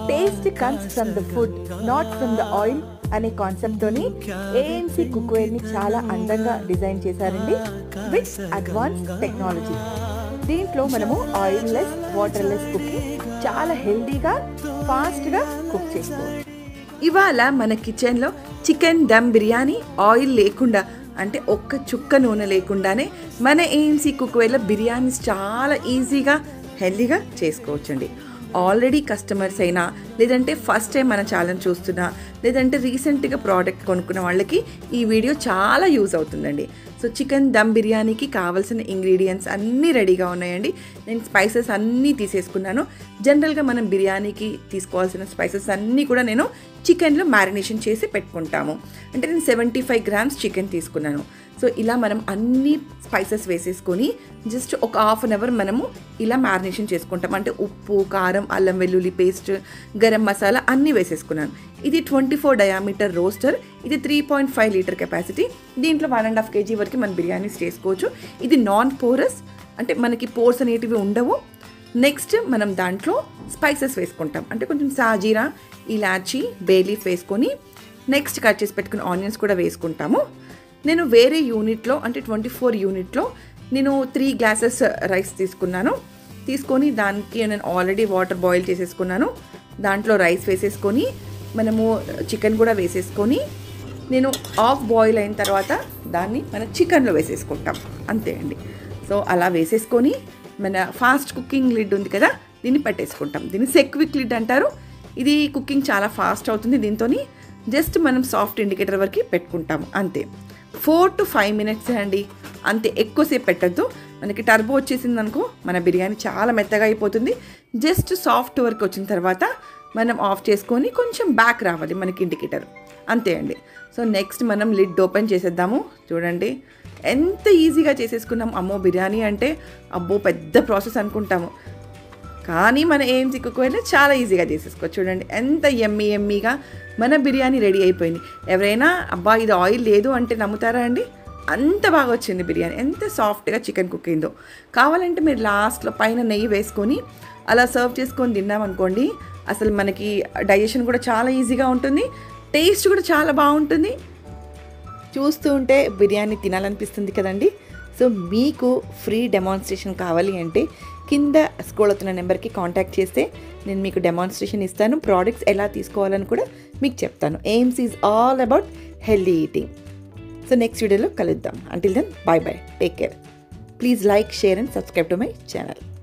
Taste comes from the food not from the oil అనే కాన్సెప్ట్తోని AMC కుక్వేర్ని చాలా అందంగా డిజైన్ చేశారండి విత్ అడ్వాన్స్ టెక్నాలజీ. దీంట్లో మనము ఆయిల్లెస్ వాటర్లెస్ కుకింగ్ చాలా హెల్దీగా ఫాస్ట్గా కుక్ చేసుకోవచ్చు. ఇవాళ మన కిచెన్లో చికెన్ దమ్ బిర్యానీ ఆయిల్ లేకుండా అంటే ఒక్క చుక్క నూనె లేకుండానే మన ఏఎంసీ కుక్వేర్లో బిర్యానీస్ చాలా ఈజీగా హెల్దీగా చేసుకోవచ్చండి. ఆల్రెడీ కస్టమర్స్ అయినా లేదంటే ఫస్ట్ టైం మన ఛానల్ చూస్తున్నా లేదంటే రీసెంట్గా ప్రోడక్ట్ కొనుక్కున్న వాళ్ళకి ఈ వీడియో చాలా యూజ్ అవుతుందండి. సో చికెన్ దమ్ బిర్యానీకి కావాల్సిన ఇంగ్రీడియంట్స్ అన్నీ రెడీగా ఉన్నాయండి. నేను స్పైసెస్ అన్నీ తీసేసుకున్నాను. జనరల్గా మనం బిర్యానీకి తీసుకోవాల్సిన స్పైసెస్ అన్నీ కూడా నేను చికెన్లో మ్యారినేషన్ చేసి పెట్టుకుంటాము. అంటే నేను 75 grams చికెన్ తీసుకున్నాను. సో ఇలా మనం అన్ని స్పైసెస్ వేసేసుకొని జస్ట్ ఒక హాఫ్ అన్ అవర్ మనము ఇలా మ్యారినేషన్ చేసుకుంటాం. అంటే ఉప్పు, కారం, అల్లం వెల్లుల్లి పేస్ట్, గరం మసాలా అన్నీ వేసేసుకున్నాను. ఇది 24 diameter రోస్టర్. ఇది 3.5 లీటర్ కెపాసిటీ. దీంట్లో 1.5 kg వరకు మనం బిర్యానీస్ చేసుకోవచ్చు. ఇది నాన్ పోరస్, అంటే మనకి పోర్స్ అనేటివి ఉండవు. నెక్స్ట్ మనం దాంట్లో స్పైసెస్ వేసుకుంటాం. అంటే కొంచెం సాజీరా, ఇలాచీ, బే లీఫ్ వేసుకొని నెక్స్ట్ కట్ చేసి పెట్టుకుని ఆనియన్స్ కూడా వేసుకుంటాము. నేను వేరే యూనిట్లో అంటే 24 యూనిట్లో నేను 3 glasses రైస్ తీసుకొని దానికి నేను ఆల్రెడీ వాటర్ బాయిల్ చేసేసుకున్నాను. దాంట్లో రైస్ వేసేసుకొని మనము చికెన్ కూడా వేసేసుకొని నేను హాఫ్ బాయిల్ అయిన తర్వాత దాన్ని మన చికెన్లో వేసేసుకుంటాం. అంతే అండి. సో అలా వేసేసుకొని మన ఫాస్ట్ కుకింగ్ లిడ్ ఉంది కదా, దీన్ని పెట్టేసుకుంటాం. దీన్ని సెక్విక్ లిడ్ అంటారు. ఇది కుకింగ్ చాలా ఫాస్ట్ అవుతుంది. దీంతో జస్ట్ మనం సాఫ్ట్ ఇండికేటర్ వరకు పెట్టుకుంటాము. అంతే, 4 to 5 minutes అండి. అంతే, ఎక్కువసేపు పెట్టద్దు. మనకి టర్బో వచ్చేసింది అనుకో మన బిర్యానీ చాలా మెత్తగా అయిపోతుంది. జస్ట్ సాఫ్ట్ వరకు వచ్చిన తర్వాత మనం ఆఫ్ చేసుకొని కొంచెం బ్యాక్ రావాలి మనకి ఇండికేటర్. అంతే అండి. సో నెక్స్ట్ మనం లిడ్ ఓపెన్ చేసేద్దాము. చూడండి ఎంత ఈజీగా చేసేసుకున్నాం. అమ్మో బిర్యానీ అంటే అబ్బో పెద్ద ప్రాసెస్ అనుకుంటాము, కానీ మన ఏఎంసీ కుక్వేర్లో చాలా ఈజీగా చేసేసుకోవచ్చు. చూడండి ఎంత ఎమ్మీగా మన బిర్యానీ రెడీ అయిపోయింది. ఎవరైనా అబ్బా ఇది ఆయిల్ లేదు అంటే నమ్ముతారా అండి? అంత బాగా వచ్చింది బిర్యానీ, ఎంత సాఫ్ట్గా చికెన్ కుక్ అయిందో. కావాలంటే మీరు లాస్ట్లో పైన నెయ్యి వేసుకొని అలా సర్వ్ చేసుకొని తిన్నామనుకోండి, అసలు మనకి డైజెషన్ కూడా చాలా ఈజీగా ఉంటుంది, టేస్ట్ కూడా చాలా బాగుంటుంది. చూస్తూ ఉంటే బిర్యానీ తినాలనిపిస్తుంది కదండి. సో మీకు ఫ్రీ డెమాన్స్ట్రేషన్ కావాలి అంటే కింద స్క్రోల్ అవుతున్న నెంబర్కి కాంటాక్ట్ చేస్తే నేను మీకు డెమాన్స్ట్రేషన్ ఇస్తాను. ప్రోడక్ట్స్ ఎలా తీసుకోవాలని కూడా మీకు చెప్తాను. AMC is all about healthy eating. So next వీడియోలో కలుద్దాం. Until then bye bye, take care. Please like, share and subscribe to my channel.